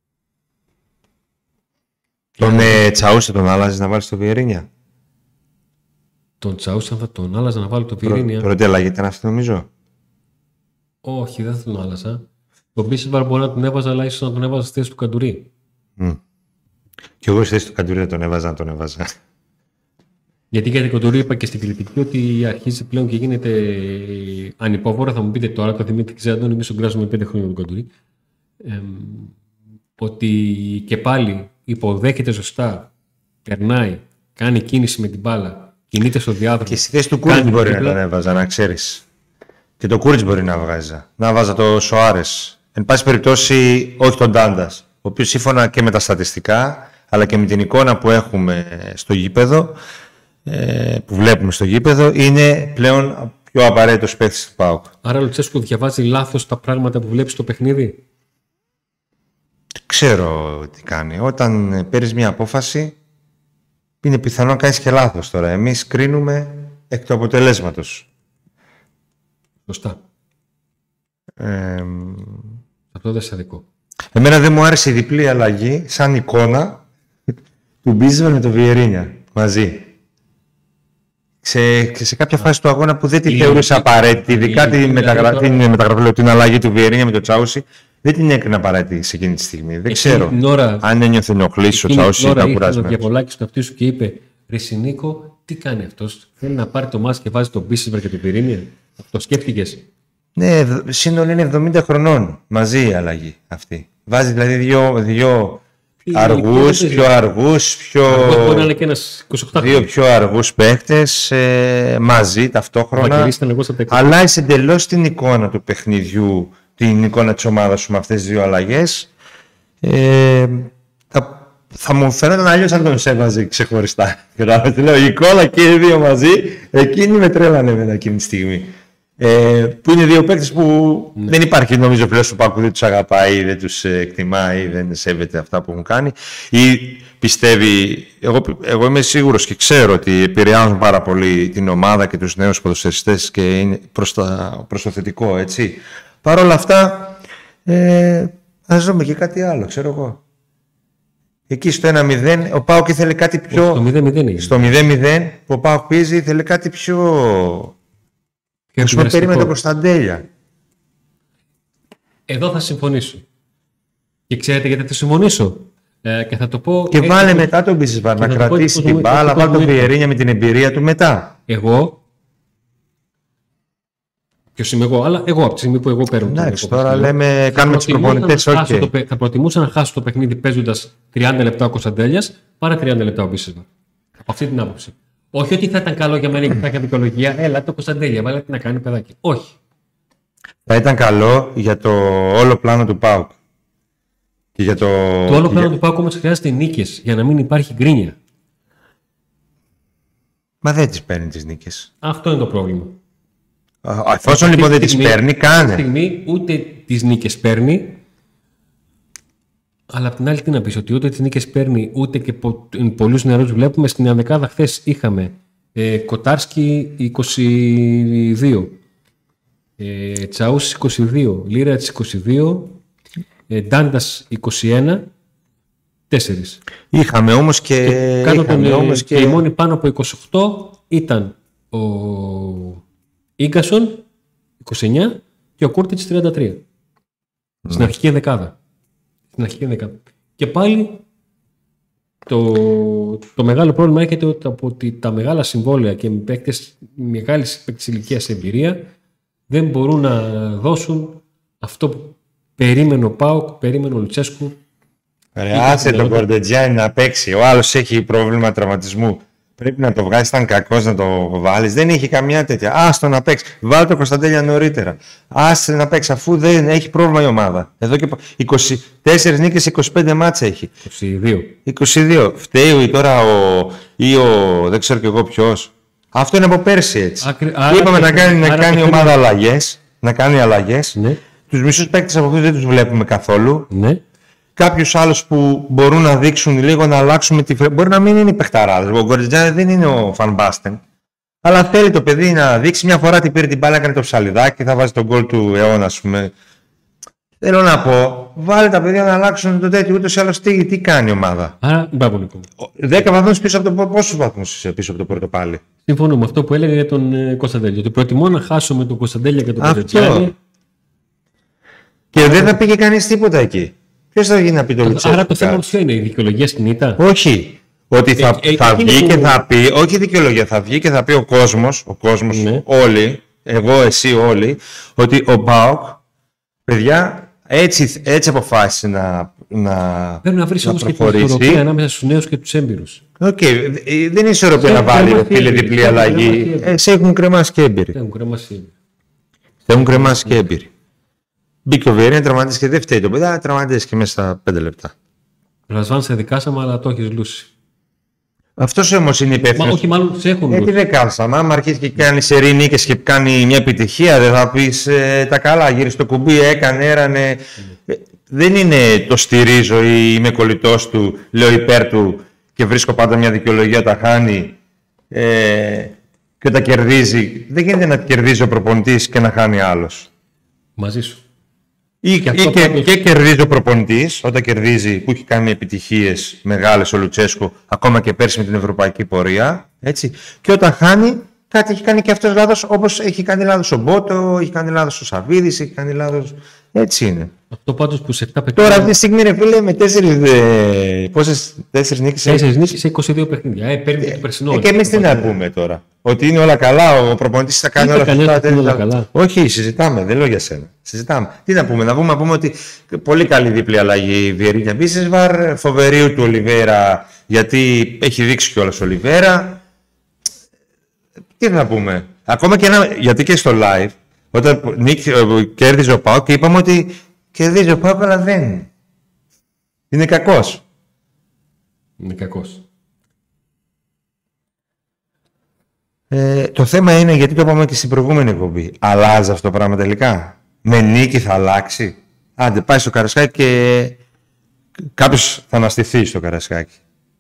Τον Τσαούσε τον άλλαζες να βάλεις το Βιερίνια? Τον Τσαούσε θα τον άλλαζα να βάλει το Βιερίνια. Πρώτη αλλαγή ήταν αυτή, νομίζω. Όχι, δεν θα τον άλλαζα. Τον Μπίσεσβαρ μπορεί να τον έβαζα, αλλά ίσως να τον έβαζα στη θέση του Καντουρί. Και εγώ στη θέση του Καντουρί δεν τον έβαζα, Γιατί για την Καντουρί είπα και στην κριτική ότι αρχίζει πλέον και γίνεται ανυπόφορα. Θα μου πείτε τώρα, το Δημήτρη Ξέαντον, εμείς τον κράζουμε 5 χρόνια τον Καντουρί. Ότι και πάλι υποδέχεται σωστά, περνάει, κάνει κίνηση με την μπάλα, κινείται στο διάδρομο. Και στη θέση του Κούριτς μπορεί να τον έβαζα, να ξέρεις. Και το Κούριτς μπορεί να βγάζα. Να βάζα το Σοάρες. Εν πάση περιπτώσει, όχι τον Ντάντας, ο οποίος σύμφωνα και με τα στατιστικά, αλλά και με την εικόνα που έχουμε στο γήπεδο, που βλέπουμε στο γήπεδο, είναι πλέον πιο απαραίτητος παίκτης του ΠΑΟΚ. Άρα ο Λουτσέσκου διαβάζει λάθος τα πράγματα που βλέπει στο παιχνίδι. Ξέρω τι κάνει. Όταν παίρνεις μια απόφαση, είναι πιθανό να κάνεις και λάθος τώρα. Εμείς κρίνουμε εκ του αποτελέσματος. Σωστά. Αυτό δεν σε αδικό. Εμένα δεν μου άρεσε η διπλή αλλαγή σαν εικόνα του Μπίζεβελ με το Βιερίνια μαζί. Σε κάποια φάση του αγώνα που δεν τη θεωρούσα απαραίτητη, ειδικά την αλλαγή του Βιερίνια με το Τσάουσι, δεν την έκρινα απαραίτητη σε εκείνη τη στιγμή. Δεν ξέρω αν ένιωθε ενοχλήσεις ο Τσάουσι ή ήταν κουρασμένος. Ήρθε ο Διαβολάκης στο αυτί σου και είπε: Ρε Νίκο, τι κάνει αυτός? Θέλει να πάρει το μάσκο και βάζει τον Μπίσεσβαρ και τον Βιερίνια. Το σκέφτηκες? Ναι, σύνολο είναι 70 χρονών μαζί η αλλαγή αυτή. Βάζει δηλαδή δύο αργούς, πιο αργούς, δύο πιο αργούς παίκτες μαζί ταυτόχρονα. Αλλάζει εντελώς την εικόνα του παιχνιδιού, την εικόνα της ομάδας σου με αυτές τις δύο αλλαγές. Θα μου φαίνονταν αλλιώς αν τον έβαζε ξεχωριστά. Λέω, η εικόνα και οι δύο μαζί, εκείνη με τρέλανε εμένα εκείνη τη στιγμή. Που είναι δύο παίκτες που δεν υπάρχει νομίζω πλέον στο ΠΑΟΚ που δεν τους αγαπάει, δεν τους εκτιμάει, δεν σέβεται αυτά που έχουν κάνει ή πιστεύει, εγώ είμαι σίγουρος και ξέρω ότι επηρεάζουν πάρα πολύ την ομάδα και τους νέους ποδοσφαιριστές και είναι προς το θετικό, έτσι. Παρ' όλα αυτά, ας δούμε και κάτι άλλο, ξέρω εγώ. Εκεί στο 1-0, ο ΠΑΟΚ ήθελε κάτι πιο... Στο 0-0, που ο ΠΑΟΚ πίζει, ήθελε κάτι πιο... Ας πούμε, περίμενε τον Κωνσταντέλια. Εδώ θα συμφωνήσω. Και ξέρετε γιατί θα συμφωνήσω. Και θα το πω... Και βάλε μετά τον Μπίσεσβαρ να κρατήσει την μπάλα, βάλε τον Βιερίνια με την εμπειρία του μετά. Εγώ... Ποιος είμαι εγώ, αλλά εγώ από τη στιγμή που εγώ παίρνω. Εντάξει, τώρα λέμε, κάνουμε τους προπονητές, όχι. Θα προτιμούσα να χάσω το παιχνίδι παίζοντας 30 λεπτά ο Κωνσταντέλιας παρά 30 λεπτά ο Μπίσεσβαρ. Από αυτή την άποψη. Όχι ότι θα ήταν καλό για μένα και θα είχα δικαιολογία. Έλα το Κωνσταντέλια, βάλε τι να κάνει παιδάκι. Όχι. Θα ήταν καλό για το όλο πλάνο του ΠΑΟΚ. Και για το όλο πλάνο του ΠΑΟΚ όμως χρειάζεται νίκες για να μην υπάρχει γκρίνια. Μα δεν τις παίρνει τις νίκες. Αυτό είναι το πρόβλημα. Εφόσον λοιπόν δεν τις παίρνει, κάνε. Αυτή τη στιγμή ούτε τις νίκες παίρνει, αλλά απ' την άλλη τι να πεις, ότι ούτε τις νίκες παίρνει, ούτε και πολλούς νεαρούς βλέπουμε. Στην ενδεκάδα χθες είχαμε Κοτάρσκι 22, Τσαούς 22, Λίρατς 22, Ντάντας 21, 4. Είχαμε όμως και οι μόνοι πάνω από 28 ήταν ο Ίγκασον 29 και ο Κούρτιτς 33. Στην αρχική δεκάδα. Και πάλι το μεγάλο πρόβλημα έρχεται από ότι τα μεγάλα συμβόλαια και με παίκτες μεγάλης ηλικίας εμπειρία δεν μπορούν να δώσουν αυτό που περίμενε ο ΠΑΟΚ, περίμενε ο Λουτσέσκου. Άσε τον Κορντετζιάννη να παίξει. Ο άλλος έχει πρόβλημα τραυματισμού. Πρέπει να το βγάλεις, ήταν κακός να το βάλεις. Δεν έχει καμιά τέτοια. Άστο να παίξει. Βάλτε τον Κωνσταντέλια νωρίτερα. Άσε να παίξει, αφού δεν έχει πρόβλημα η ομάδα. Εδώ και 24 νίκες, 25 μάτς έχει. 22. Φταίει τώρα δεν ξέρω κι εγώ ποιος. Αυτό είναι από πέρσι έτσι. Είπαμε να κάνει ομάδα αλλαγές. Να κάνει αλλαγές. Ναι. Τους μισούς παίκτες από αυτούς δεν τους βλέπουμε καθόλου. Ναι. Κάποιους άλλους που μπορούν να δείξουν λίγο να αλλάξουμε τη φροντίδα. Μπορεί να μην είναι παιχταράδες. Ο Γκορτζιάννη δεν είναι ο Φαν Μπάστεν. Αλλά θέλει το παιδί να δείξει μια φορά τι πήρε την μπάλα, έκανε το ψαλιδάκι, θα βάζει τον γκολ του αιώνα, ας πούμε. Θέλω να πω, βάλε τα παιδιά να αλλάξουν το τέτοιο. Ούτως ή άλλως τι κάνει η ομάδα. Άρα, μπράβο Νίκο. 10 βαθμούς πίσω από το. Πόσους βαθμούς είσαι πίσω από το πρώτο πάλι. Συμφωνώ με αυτό που έλεγε για τον Κωνσταντέλια. Ότι προτιμώ να χάσω με τον Κωνσταντέλια και τον Γκορτζιάννη. Και δεν θα πήγε κανείς τίποτα εκεί. Ποιος θα βγει να πει το Λουτσέσκου? Άρα το θέμα ποιο είναι, η δικαιολογία σκηνήτα? Όχι. Ότι θα βγει και θα πει, όχι η δικαιολογία, θα βγει και θα πει ο κόσμος, ναι. Όλοι, εγώ, εσύ, όλοι, ότι ο ΠΑΟΚ, παιδιά, έτσι αποφάσισε να πρέπει να βρεις όμως και την ισορροπία ανάμεσα στους νέους και τους έμπειρους. Δεν είναι ισορροπία να βάλει φίλε διπλή αλλαγή. Σε έχουν κρεμάσει και έμπειροι. Έχουν κρεμάσει και έμπειροι. Μπήκε ο Βιερίνια, τραυματίστηκε και δεν φταίει το παιδί, τραυματίστηκε μέσα στα 5 λεπτά. Ρασβάν σε δικάσαμε, αλλά το έχεις λούσει. Αυτός όμως είναι υπεύθυνος. Όχι, μάλλον σε έχουν λούσει. Γιατί δεν κάλσαμε. Άμα αρχίσει και κάνει σερί νίκες και κάνει μια επιτυχία, δεν θα πεις τα καλά. Γύρισε το κουμπί, έρανε. Δεν είναι το στηρίζω ή είμαι κολλητός του, λέω υπέρ του και βρίσκω πάντα μια δικαιολογία όταν χάνει και όταν κερδίζει. Δεν γίνεται να κερδίζει ο προπονητής και να χάνει άλλος. Μαζί σου. Και κερδίζει ο προπονητής, όταν κερδίζει που έχει κάνει επιτυχίες μεγάλες ο Λουτσέσκου, ακόμα και πέρσι με την ευρωπαϊκή πορεία. Έτσι. Και όταν χάνει, κάτι έχει κάνει και αυτός λάθος, όπως έχει κάνει λάθος ο Μπότο, έχει κάνει λάθος ο Σαββίδης, έχει κάνει λάθος. Έτσι είναι. Αυτό πάντως που σε 7 παιχνίδια. Τώρα αυτή τη στιγμή ρε φίλε με 4 νίκες. 4 νίκες σε 22 παιχνίδια. Παίρνει και το περσινό. Και εμείς τι να πούμε τώρα. Ότι είναι όλα καλά, ο προπονητής θα κάνει όλα αυτά. Όχι, συζητάμε, δεν λέω για σένα. Συζητάμε. Τι να πούμε, να πούμε ότι πολύ καλή δίπλη αλλαγή Βιερίνια Μπίσεσβαρ, φοβερή του Ολιβέρα, γιατί έχει δείξει κιόλας ο Ολιβέρα. Τι να πούμε. Ακόμα και γιατί και στο live, όταν κέρδιζε ο ΠΑΟΚ και είπαμε ότι κερδίζει ο ΠΑΟΚ, αλλά δεν είναι. Είναι κακός. Είναι κακός. Το θέμα είναι, γιατί το είπαμε και στην προηγούμενη εκπομπή, αλλάζει αυτό το πράγμα τελικά? Με νίκη θα αλλάξει? Άντε πάει στο Καρασκάκι και κάποιος θα αναστηθεί στο Καρασκάκι.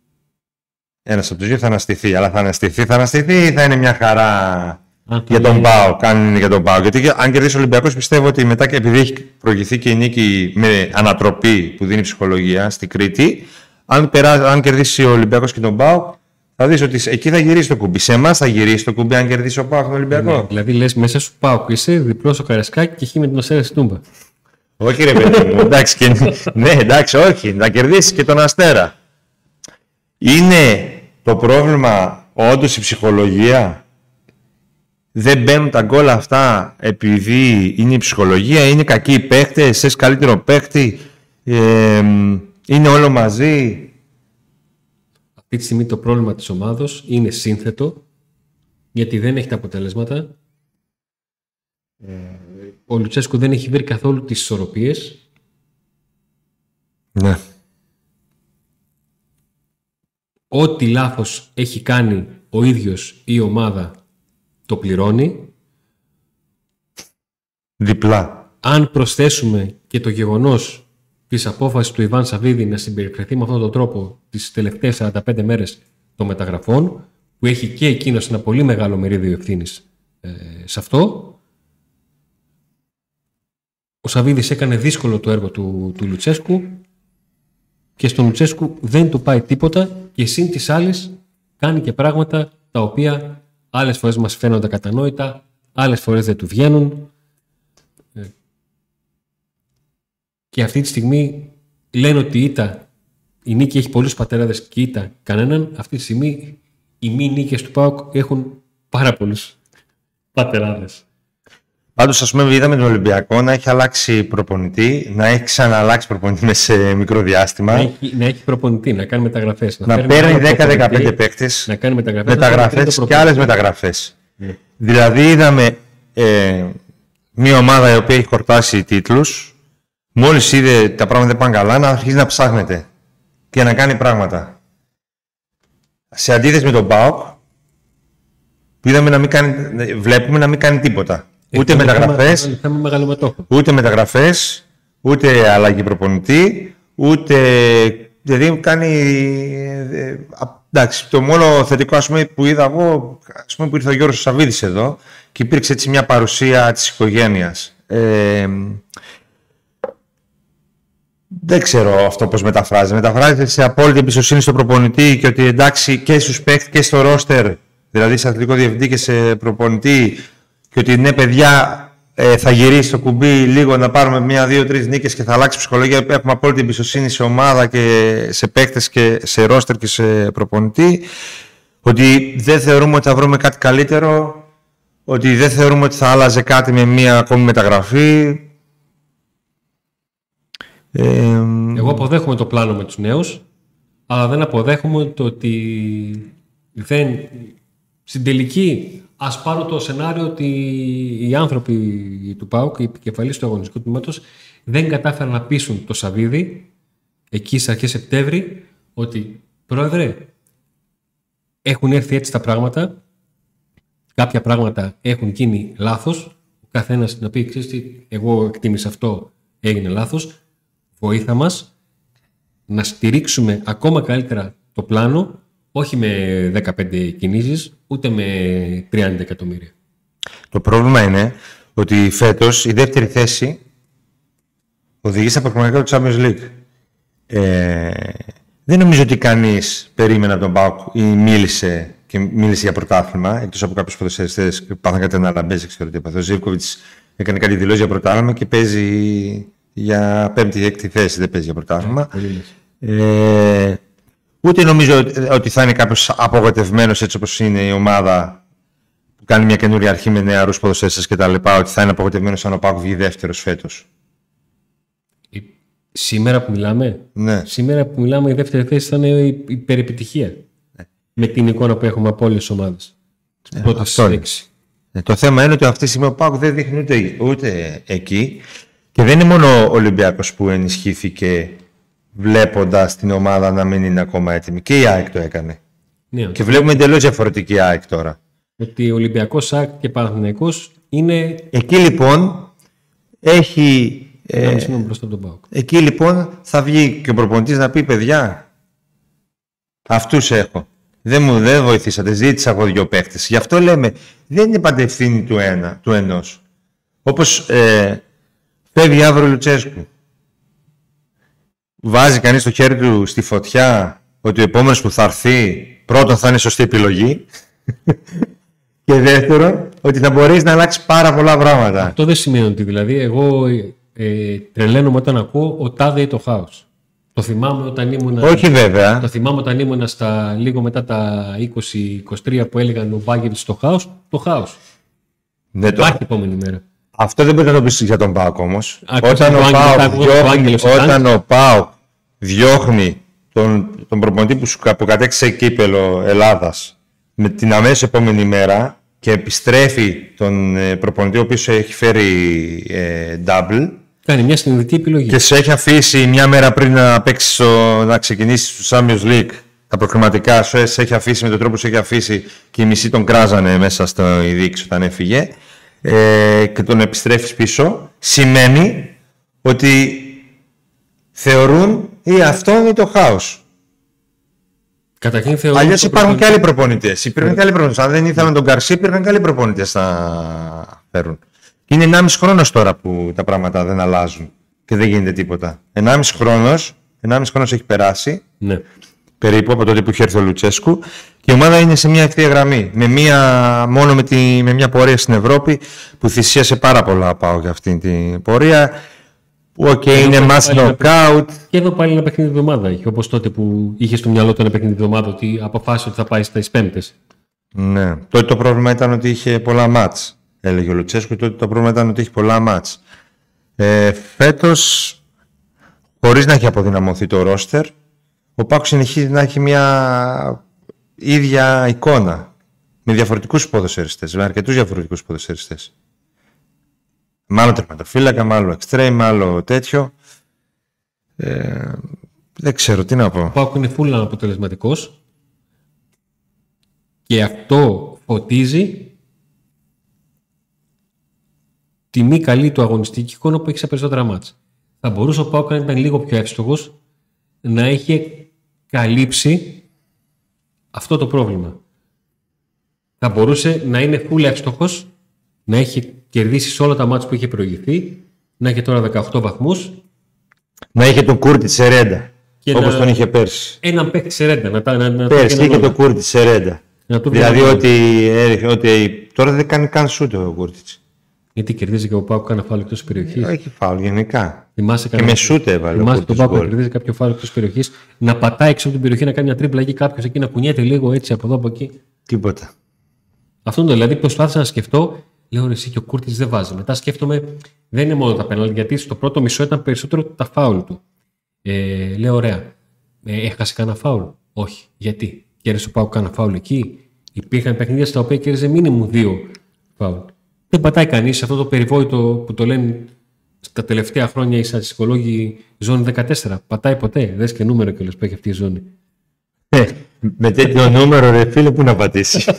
Ένας από τους δύο θα αναστηθεί. Αλλά θα αναστηθεί ή θα είναι μια χαρά για τον είναι... ΠΑΟΚ. Αν είναι για τον ΠΑΟΚ. Γιατί αν κερδίσει ο Ολυμπιακός, πιστεύω ότι μετά, και επειδή έχει προηγηθεί και η νίκη με ανατροπή που δίνει ψυχολογία στη Κρήτη, αν κερδίσει ο Ολυμπιακός και τον ΠΑΟΚ, θα δεις ότι εκεί θα γυρίσει το κουμπί. Σε εμάς θα γυρίσει το κουμπί αν κερδίσει ο ΠΑΟΚ τον Ολυμπιακό. Ναι, δηλαδή λες μέσα σου ΠΑΟΚ είσαι διπλό στο Καρασκάκι και χει με την Αστέρα στην Τούμπα. Όχι ρε παιδί μου, εντάξει, ναι, εντάξει, όχι, να κερδίσει και τον Αστέρα. Είναι το πρόβλημα όντως η ψυχολογία? Δεν μπαίνουν τα γκολ αυτά επειδή είναι η ψυχολογία, είναι κακοί οι παίκτες, θες καλύτερο παίκτη, είναι όλο μαζί? Αυτή τη στιγμή το πρόβλημα της ομάδος είναι σύνθετο, γιατί δεν έχει τα αποτελέσματα. Ο Λουτσέσκου δεν έχει βρει καθόλου τις ισορροπίες. Ναι. Ό,τι λάθος έχει κάνει ο ίδιος ή η ομάδα το πληρώνει. Διπλά. Αν προσθέσουμε και το γεγονός της απόφασης του Ιβάν Σαββίδη να συμπεριφερθεί με αυτόν τον τρόπο τις τελευταίες 45 μέρες των μεταγραφών, που έχει και εκείνος ένα πολύ μεγάλο μερίδιο ευθύνης σε αυτό, ο Σαββίδης έκανε δύσκολο το έργο του Λουτσέσκου και στον Λουτσέσκου δεν του πάει τίποτα και σύν της άλλης κάνει και πράγματα τα οποία άλλες φορές μας φαίνονται κατανόητα, άλλες φορές δεν του βγαίνουν. Και αυτή τη στιγμή λένε ότι η νίκη έχει πολλούς πατεράδες και ήττα κανέναν. Αυτή τη στιγμή οι μη νίκες του ΠΑΟΚ έχουν πάρα πολλούς πατεράδες. Πάντως, ας πούμε, είδαμε τον Ολυμπιακό να έχει αλλάξει προπονητή, να έχει ξαναλλάξει προπονητή μέσα σε μικρό διάστημα. Να έχει προπονητή, να κάνει μεταγραφές. Να παίρνει 10-15 παίκτες, να κάνει μεταγραφές και άλλες μεταγραφές. Δηλαδή, είδαμε μια ομάδα η οποία έχει χορτάσει τίτλους. Μόλις είδε τα πράγματα δεν πάνε καλά, να αρχίσει να ψάχνεται και να κάνει πράγματα. Σε αντίθεση με τον ΠΑΟΚ, βλέπουμε να μην κάνει τίποτα. Ούτε μεταγραφές, ούτε αλλαγή προπονητή, ούτε. Δηλαδή κάνει. Εντάξει, το μόνο θετικό, ας πούμε, που είδα εγώ, ας πούμε, που ήρθε ο Γιώργος Σαββίδης εδώ και υπήρξε έτσι μια παρουσία της οικογένειας. Δεν ξέρω αυτό πώς μεταφράζεται. Μεταφράζεται σε απόλυτη εμπιστοσύνη στον προπονητή και ότι εντάξει και στους παίκτες και στο ρόστερ, δηλαδή σε αθλητικό διευθυντή και σε προπονητή, και ότι ναι, παιδιά, θα γυρίσει το κουμπί λίγο να πάρουμε 1, 2, 3 νίκες και θα αλλάξει ψυχολογία. Έχουμε απόλυτη εμπιστοσύνη σε ομάδα και σε παίκτες και σε ρόστερ και σε προπονητή. Ότι δεν θεωρούμε ότι θα βρούμε κάτι καλύτερο. Ότι δεν θεωρούμε ότι θα άλλαζε κάτι με μία ακόμη μεταγραφή. Εγώ αποδέχομαι το πλάνο με τους νέους, αλλά δεν αποδέχομαι το ότι στην τελική, ας πάρω το σενάριο ότι οι άνθρωποι του ΠΑΟΚ, οι επικεφαλής του αγωνιστικού τμήματος, δεν κατάφεραν να πείσουν το Σαββίδη εκεί στις αρχές Σεπτέμβρη ότι πρόεδρε, έχουν έρθει έτσι τα πράγματα, κάποια πράγματα έχουν γίνει λάθος, ο καθένας να πει, ξέρεις τι, εγώ εκτίμησα αυτό, έγινε λάθος, βοήθα μας να στηρίξουμε ακόμα καλύτερα το πλάνο, όχι με 15 κινήσεις, ούτε με 30 εκατομμύρια. Το πρόβλημα είναι ότι φέτος η δεύτερη θέση οδηγεί στα προγραμματικά του Champions League. Δεν νομίζω ότι κανείς περίμενε από τον ΠΑΟΚ ή μίλησε για πρωτάθλημα, εκτός από κάποιους ποδοσφαιριστές που πάθαν κάτι να λαμπέζει, ξέρω τι έπαθε. Ο Ζίβκοβιτς έκανε κάτι δηλώσει για πρωτάθλημα και παίζει για 5η-6η θέση, δεν παίζει για πρωτάθλημα. Ούτε νομίζω ότι θα είναι κάποιος απογοητευμένος έτσι όπως είναι η ομάδα που κάνει μια καινούρια αρχή με νεαρούς ποδοσφαιριστές κτλ. Ότι θα είναι απογοητευμένος αν ο ΠΑΟΚ βγει δεύτερος φέτος. Σήμερα που μιλάμε, ναι. Σήμερα που μιλάμε η δεύτερη θέση θα είναι υπερεπιτυχία. Ναι. Με την εικόνα που έχουμε από όλες τις ομάδες. Το θέμα είναι ότι αυτή τη στιγμή ο ΠΑΟΚ δεν δείχνει ούτε εκεί. Και δεν είναι μόνο ο Ολυμπιακός που ενισχύθηκε βλέποντας την ομάδα να μην είναι ακόμα έτοιμη. Και η ΑΕΚ το έκανε. Ναι, και βλέπουμε εντελώς διαφορετική ΑΕΚ τώρα. Ότι ο Ολυμπιακός, ΑΕΚ και Παναθηναϊκός είναι. Εκεί λοιπόν έχει. Εκεί λοιπόν θα βγει και ο προπονητής να πει παιδιά, αυτούς έχω. Δεν βοηθήσατε. Ζήτησα εγώ 2 παίχτες. Γι' αυτό λέμε, δεν είναι πάντα ευθύνη του ενός. Όπως φεύγει αύριο ο Λουτσέσκου. Βάζει κανείς το χέρι του στη φωτιά ότι ο επόμενος που θα έρθει πρώτον θα είναι σωστή επιλογή και δεύτερον ότι θα μπορείς να αλλάξει πάρα πολλά πράγματα. Αυτό δεν σημαίνει ότι δηλαδή εγώ τρελαίνομαι όταν ακούω ο τάδε ή το χάος. Το θυμάμαι όταν ήμουν. Όχι βέβαια. Το θυμάμαι όταν ήμουν λίγο μετά τα 20-23 που έλεγαν ο Μπάγκεβιτς το χάος. Το χάος. Υπάρχει επόμενη μέρα. Αυτό δεν μπορεί να το πεις για τον ΠΑΟΚ όμως. Όταν ο ΠΑΟΚ διώχνει τον προπονητή που κατέκτησε κύπελο Ελλάδας με την αμέσως επόμενη μέρα και επιστρέφει τον προπονητή ο οποίος έχει φέρει double. Κάνει μια συνειδητή επιλογή. Και σε έχει αφήσει μια μέρα πριν να παίξεις να ξεκινήσεις στο Champions League τα προκριματικά, σε έχει αφήσει με τον τρόπο που σε έχει αφήσει και οι μισοί τον κράζανε μέσα στο ειδήξιο όταν έφυγε και τον επιστρέφεις πίσω, σημαίνει ότι θεωρούν ή αυτό ή το χάος. Αλλιώς υπάρχουν και άλλοι προπονητές. Αν δεν ήθελαν τον Γκαρσία, υπήρχαν και άλλοι προπονητές να φέρουν. Και είναι 1,5 χρόνος τώρα που τα πράγματα δεν αλλάζουν και δεν γίνεται τίποτα. 1,5 χρόνος έχει περάσει. Ναι. Περίπου από τότε που είχε έρθει ο Λουτσέσκου και η ομάδα είναι σε μια ευθεία γραμμή. Μόνο με μια πορεία στην Ευρώπη που θυσίασε πάρα πολλά πάω για αυτή την πορεία. Είναι mass knockout. Και εδώ πάλι ένα παιχνίδι εβδομάδα είχε. Όπως τότε που είχε στο μυαλό του ένα παιχνίδι εβδομάδα ότι αποφάσισε ότι θα πάει στις Πέμπτες. Ναι. Τότε το πρόβλημα ήταν ότι είχε πολλά μάτς. Έλεγε ο Λουτσέσκου. Τότε το πρόβλημα ήταν ότι είχε πολλά μάτς. Φέτος, χωρίς να έχει αποδυναμωθεί το ρόστερ, ο ΠΑΟΚ συνεχίζει να έχει μια ίδια εικόνα με διαφορετικούς ποδοσφαιριστές, με αρκετούς διαφορετικούς ποδοσφαιριστές. Μάλλον τερματοφύλακα, μάλλον εξτρέμ, μάλλον τέτοιο. Δεν ξέρω τι να πω. Ο ΠΑΟΚ είναι full αποτελεσματικός και αυτό φωτίζει τη μη καλή του αγωνιστική εικόνα που έχει σε περισσότερα μάτς. Θα μπορούσε ο ΠΑΟΚ να ήταν λίγο πιο εύστοχος να έχει καλύψει αυτό το πρόβλημα. Θα μπορούσε να είναι full εύστοχος, να έχει κερδίσει σε όλα τα μάτς που είχε προηγηθεί, να έχει τώρα 18 βαθμούς. Να είχε τον Κούρτη Σερέντα, όπως τον είχε πέρσι. Έναν παίκτη Σερέντα. Πέρσι είχε τον Κούρτη Σερέντα. Δηλαδή ότι τώρα δεν κάνει καν σούτ ο Κούρτιτς. Γιατί κερδίζει και ο ΠΑΟΚ κάνα φάουλ εκτός περιοχής. Όχι φάουλ, γενικά. Και με σούτ έβαλε. Θυμάσαι τον ΠΑΟΚ να κερδίζει κάποιο φάουλ εκτός περιοχής, να πατάει έξω από την περιοχή, να κάνει μια τρίπλα εκεί κάποιος εκεί, να κουνιέται λίγο έτσι από εδώ από εκεί. Τίποτα. Αυτό δηλαδή προσπάθησα να σκεφτώ, λέω ρε εσύ και ο Κούρτιτς δεν βάζει. Μετά σκέφτομαι, δεν είναι μόνο τα πέναλτι, γιατί στο πρώτο μισό ήταν περισσότερο τα φάουλ του. Λέω ωραία. Έχασε κανένα φάουλ? Όχι. Γιατί? Κέρδισε ο ΠΑΟΚ κανένα φάουλ εκεί? Υπήρχαν παιχνίδια στα οποία κέρδιζε μήνυμου 2 φάουλ. Δεν πατάει κανείς σε αυτό το περιβόητο που το λένε στα τελευταία χρόνια οι στατιστικολόγοι ζώνη 14. Πατάει ποτέ? Δες και νούμερο κιόλας που έχει αυτή η ζώνη. Με τέτοιο νούμερο ρε φίλε που να πατήσει.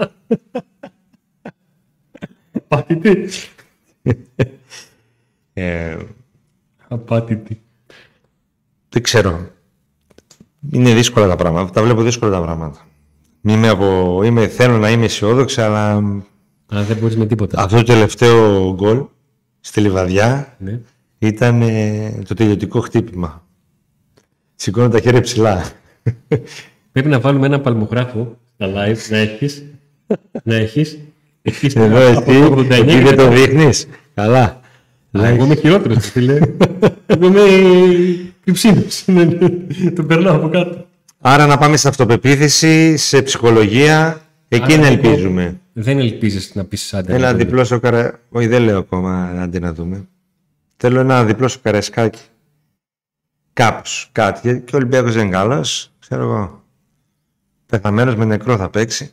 Απάτητη. Απάτητη. Δεν ξέρω. Είναι δύσκολα τα πράγματα. Τα βλέπω δύσκολα τα πράγματα. Θέλω να είμαι αισιόδοξη, αλλά δεν μπορείς με τίποτα. Αυτό το τελευταίο γκολ στη Λιβαδιά ήταν το τελειωτικό χτύπημα. Σηκώνω τα χέρια ψηλά. Πρέπει να βάλουμε ένα παλμογράφο στα live να έχεις. Εδώ εσύ δεν το δείχνεις. Καλά. Εγώ είμαι χειρότερος, φίλε. Εγώ είμαι κρυψίνος. Τον περνάω από κάτω. Άρα να πάμε σε αυτοπεποίθηση, σε ψυχολογία. Εκεί να ελπίζουμε. Δεν ελπίζεις να πεις άντε. Ένα διπλό σοκαρα... Όχι, δεν λέω ακόμα άντε να δούμε. Θέλω ένα διπλό σοκαρεσκάκι. Κάπως, κάτι. Και ο Ολυμπιακός δεν είναι καλός. Ξέρω εγώ. Πεθαμένος με νεκρό θα παίξει.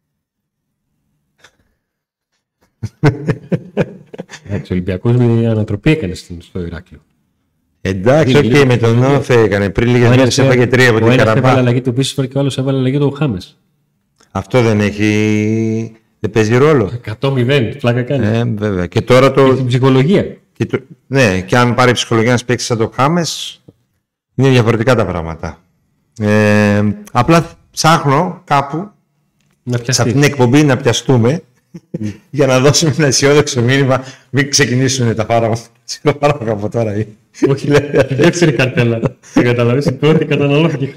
Ο Ολυμπιακός με ανατροπή έκανε στο Ηράκλειο. Εντάξει, όχι, με τον Όφε έκανε. Πριν λίγες μέρες έφαγε 3 από την Καραμπάχ. Ο ένας έβαλε αλλαγή του Πίσσφορ και ο άλλος έβαλε αλλαγή του Χάμες. Αυτό δεν έχει... δεν παίζει ρόλο. 100-0, πλάκα κάνει. Βέβαια. Και τώρα το... Και την ψυχολογία. Ναι, και αν πάρει ψυχολογία να παίξει σαν το Χάμες, είναι διαφορετικά τα πράγματα. Απλά ψάχνω κάπου σε αυτήν την εκπομπή να πιαστούμε για να δώσουμε ένα αισιόδοξο μήνυμα. Μην ξεκινήσουν τα φάρμακα από τώρα. Όχι, δεύτερη καρτέλα. Δεν καταλαβαίνεις, η πρώτη καταναλώθηκε.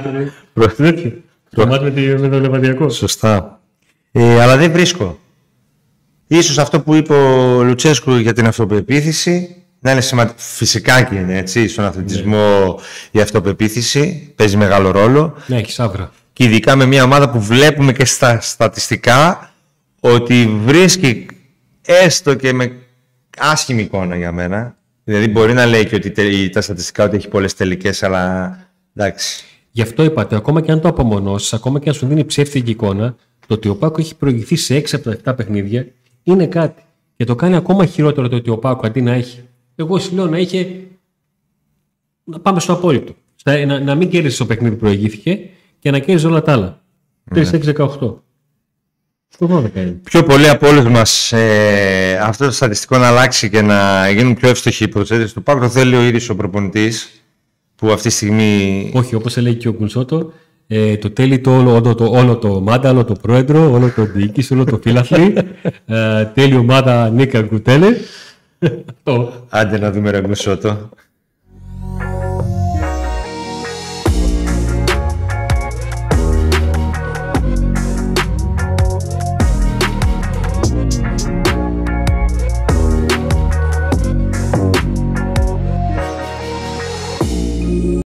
Το μάτι με το λεβαδιακό. Σωστά. Αλλά δεν βρίσκω. Ίσως αυτό που είπε ο Λουτσέσκου για την αυτοπεποίθηση να είναι σημαντικό. Φυσικά και είναι έτσι. Στον αθλητισμό η αυτοπεποίθηση παίζει μεγάλο ρόλο. Ναι, έχει άβρα. Και ειδικά με μια ομάδα που βλέπουμε και στα στατιστικά ότι βρίσκει έστω και με άσχημη εικόνα για μένα. Δηλαδή μπορεί να λέει και ότι τα στατιστικά ότι έχει πολλές τελικές, αλλά εντάξει. Γι' αυτό είπατε, ακόμα και αν το απομονώσεις, ακόμα και αν σου δίνει ψεύτικη εικόνα, το ότι ο Πάκο έχει προηγηθεί σε 6 από τα 7 παιχνίδια είναι κάτι. Και το κάνει ακόμα χειρότερο το ότι ο Πάκο αντί να έχει. Εγώ σου λέω να είχε. Να πάμε στο απόλυτο. Να μην κέρδισε το παιχνίδι που προηγήθηκε και να κέρδισε όλα τα άλλα. 3-6-18. Πιο πολύ από όλους μας αυτό το στατιστικό να αλλάξει και να γίνουν πιο εύστοχοι οι προσθέτες του Πάκου, το θέλει ο ίδιος ο προπονητής που αυτή τη στιγμή. Όχι, όπως έλεγε και ο Γκουνσότο, το τέλει όλο το ομάδα, όλο το πρόεδρο, όλο το διοίκηση, όλο το φύλαθλι. Τέλει ομάδα Νίκα Γκουτέλε. Άντε να δούμε ρε Γκουνσότο.